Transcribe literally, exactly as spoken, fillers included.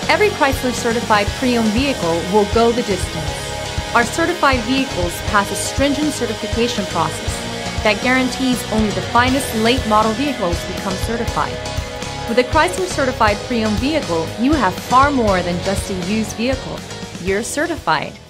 Every Chrysler certified pre-owned vehicle will go the distance. Our certified vehicles pass a stringent certification process that guarantees only the finest late model vehicles become certified. With a Chrysler certified pre-owned vehicle, you have far more than just a used vehicle. You're certified.